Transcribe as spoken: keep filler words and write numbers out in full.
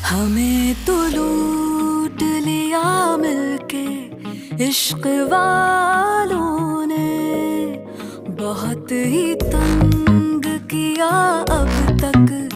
हमें तो लूट लिया मिलके इश्क वालों ने, बहुत ही तंग किया अब तक